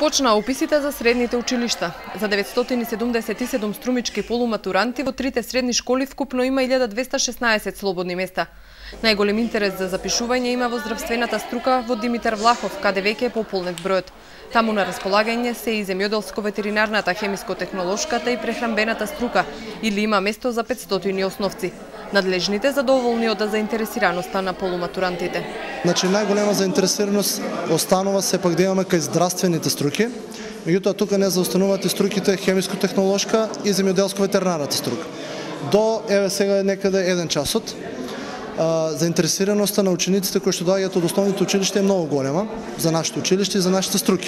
Почна уписите за средните училишта. За 977 струмички полуматуранти во трите средни школи вкупно има 1216 слободни места. Најголем интерес за запишување има во здравствената струка во Димитар Влахов, каде веќе е пополнет бројот. Таму на располагање се и земјоделско-ветеринарната, хемиско-технолошката и прехранбената струка, или има место за 500 основци. Надлежните задоволни од заинтересираноста на полуматурантите. Значи најголема заинтересираност останува сепак да имаме кај здравствените струки. Меѓутоа тука не заостануваат и струките хемиско-технолошка и земјоделско-ветеринарната струка. До сега некаде 1 часот. Заинтересираноста на учениците кои што доаѓаат од основните училишта е многу голема за нашите училишта и за нашите струки.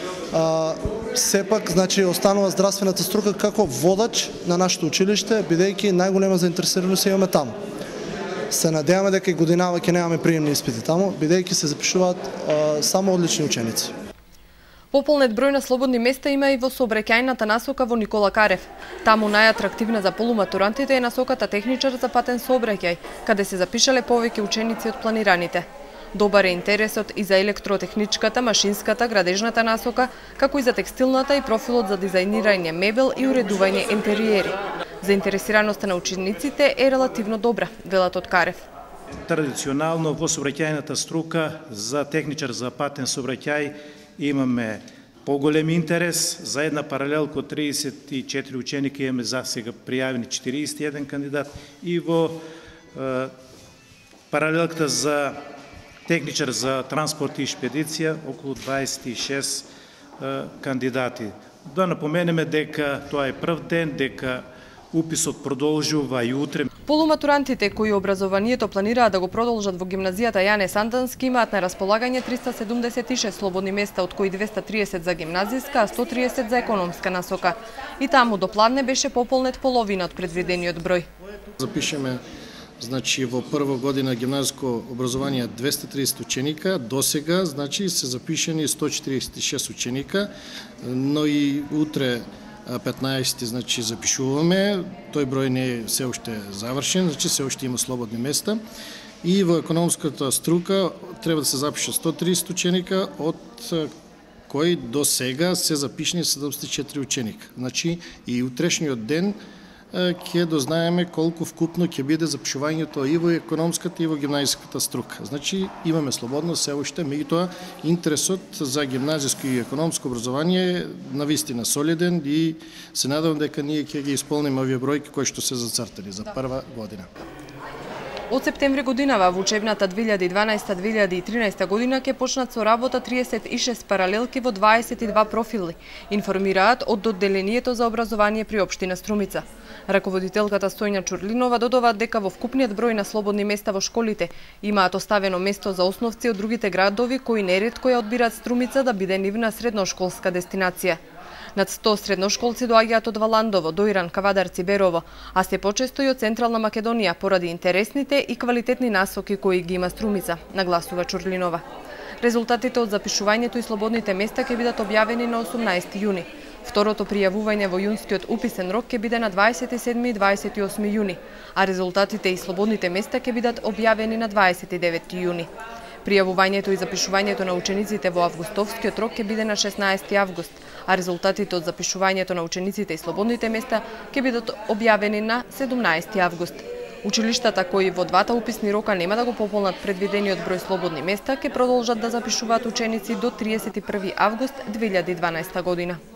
Сепак, значи, останува здравствената струка како водач на нашето училиште, бидејќи најголема заинтересираност имаме таму. Се надеваме дека и годинава ќе немаме приемни испити таму, бидејќи се запишуваат само одлични ученици. Пополнет број на слободни места има и во сообраќајната насока во Никола Карев. Таму најатрактивна за полуматурантите е насоката техничар за патен сообраќај, каде се запишале повеќе ученици од планираните. Добар е интересот и за електротехничката, машинската, градежната насока, како и за текстилната и профилот за дизајнирање мебел и уредување интериери. Заинтересираноста на учениците е релативно добра, велат од Карев. Традиционално во сообраќајната струка за техничар за патен сообраќај имаме поголем интерес. За една паралелка од 34 ученика имаме за сега пријавени 41 кандидат и во паралелката за техничар за транспорт и шпедиција околу 26 кандидати. Да напоменеме дека тоа е прв ден, дека уписот продолжува и утре. Полуматурантите кои образованието планираат да го продолжат во гимназијата Јане Сандански имаат на располагање 376 слободни места, од кои 230 за гимназиска, а 130 за економска насока. И таму до пладне беше пополнет половина од предвидениот број. Запишеме, значи, во прва година гимназиско образование 230 ученика, до сега, значи, се запишени 146 ученика, но и утре 15, значи, запишуваме. Тој број не е се уште завршен, значи се уште има слободни места. И во економската струка треба да се запише 130 ученика, од кои до сега се запишени 74 ученика. Значи и утрешниот ден ќе дознаеме колку вкупно ќе биде запишувањето и во економската и во гимназиската струка. Значи имаме слободно се уште, меѓутоа интересот за гимназиско и економско образование е навистина солиден и се надевам дека ние ќе ги исполниме овие бројки кои што се зацртани за прва година. Од септември годинава во учебната 2012-2013 година ќе почнат со работа 36 паралелки во 22 профили, информираат од одделението за образование при општина Струмица. Раководителката Стојна Чурлинова додава дека во вкупниот број на слободни места во школите имаат оставено место за основци од другите градови кои неретко ја одбираат Струмица да биде нивна средношколска дестинација. Над 100 средношколци доаѓаат од Валандово, Доиран, Кавадарци, Берово, а се почесто и од Централна Македонија поради интересните и квалитетни насоки кои ги има Струмица, нагласува Чурлинова. Резултатите од запишувањето и слободните места ќе бидат објавени на 18 јуни. Второто пријавување во јунскиот уписен рок ќе биде на 27 и 28 јуни, а резултатите и слободните места ќе бидат објавени на 29 јуни. Пријавувањето и запишувањето на учениците во августовскиот рок ќе биде на 16 август, а резултатите од запишувањето на учениците и слободните места ќе бидат објавени на 17 август. Училиштата кои во двата уписни рока нема да го пополнат предвидениот број слободни места ќе продолжат да запишуваат ученици до 31 август 2012 година.